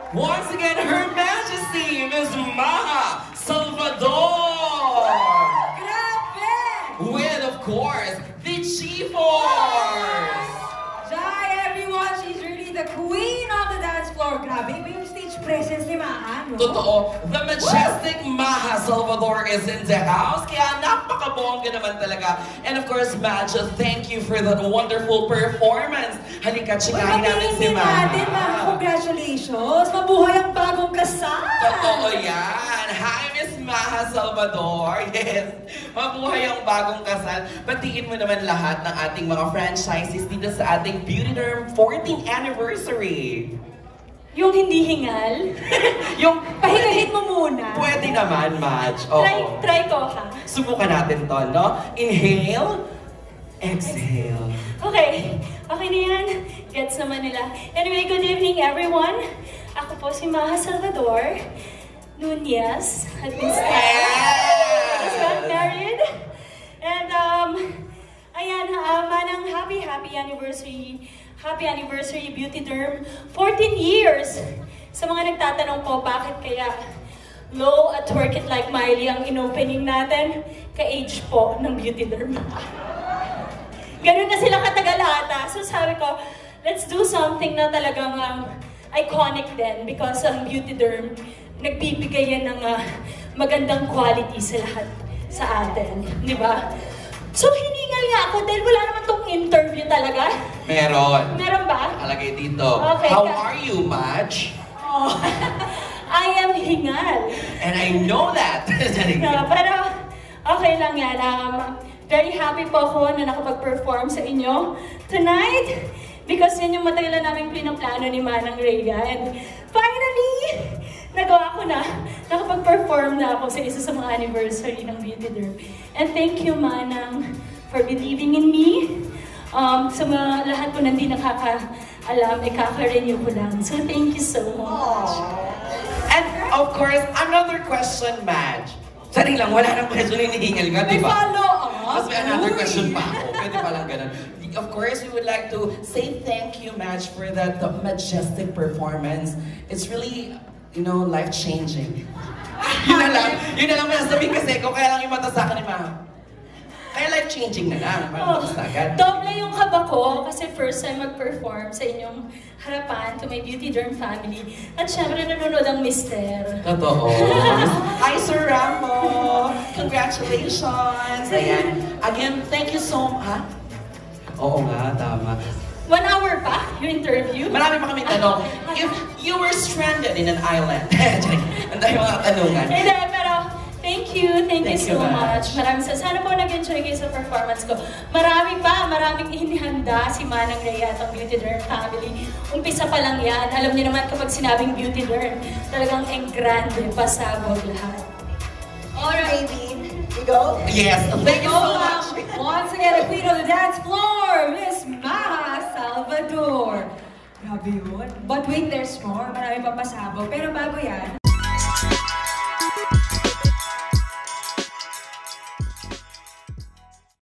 Once again, Her Majesty, Miss Maja Salvador! Grabe! With, of course, the Chief Horse! Hi everyone, she's really the queen of the dance floor. Grabe ba yung stage presence ni Maja, no? Totoo, the majestic Maja Salvador is in the house, kaya napakabongga naman talaga. And of course, Maja, thank you for that wonderful performance. Halika, tsikahin namin si Maja. Natin, Maja, congratulations! Mabuhay ang bagong kasal! Totoo yan! Hi, Miss Maja Salvador! Yes, mabuhay ang bagong kasal. Batiin mo naman lahat ng ating mga franchises dito sa ating Beautederm 14th anniversary. Yung hindi hingal. Yung pahingahin mo muna. Pwede naman, Maj. Try ko, ha? Subukan natin to, no? Inhale. Exhale. Okay. Okay na yan. Gets naman nila. Anyway, good evening, everyone. Ako po si Maja Salvador. Nuñez. At least got married. And, ayan, manang happy anniversary. Happy anniversary, Beautederm. 14 years! Sa mga nagtatanong po, bakit kaya low at work it like Miley ang inopening natin? Ka-age po ng Beautederm. Ganun na sila katagal ata. So sabi ko, let's do something na talagang iconic din because ang Beautederm, nagbibigay yan ng magandang quality sa lahat sa atin. Di ba? So, hiningal nga ako dahil wala naman tong interview talaga. Meron. Meron ba? Nakalagay dito. Okay, how are you, Maj? Oh, I am hingal. And I know that. No, pero, okay lang yan. Very happy po ako na nakapag-perform sa inyo tonight. Because yan yung matagal na namin pinaplano ni Manang Rhea. And finally, nagawa ko na. Nakapag-perform na ako sa isa sa mga anniversary ng Beautederm. And thank you, Manang, for believing in me. Sa mga lahat po na hindi nakakaalam, kaka-renew ko lang. So thank you so much. And of course, another question, Maj. Sari lang, wala nang question, hinihingal ka, di ba? May follow-up. Mas may another question pa ako. Pwede pa lang ganun. Of course, we would like to say thank you, Maj, for that majestic performance. It's really, you know, life-changing. Yun na lang masasabihin kasi ko, kaya lang yung mata sa akin ni Ma. Kaya life-changing na lang, parang matas na agad. Doble yung kaba ko kasi first time mag-perform sa inyong harapan to my Beautederm family. At syempre nanonood ang mister. Totoo. Hi, Sir Rambo! Congratulations! Ayan. Again, thank you so much. Oo nga, tama. 1 hour pa yung interview? Marami pa kami tanong. If you were stranded in an island. Ang dahil mga tanungan. Hindi, pero thank you so much. Sana po nag-enjoy kayo sa performance ko. Maraming inihanda si Manang Rhea at ang Beautederm family. Umpisa pa lang yan. Alam niyo naman kapag sinabing Beautederm, talagang engrande, pasabog lahat. Alright, we go? Yes, thank you so much. Once again, the queen of the dance floor, Miss Maja Salvador. Grabe yun. But wait, there's more. Marami pa pasabog. Pero bago yan,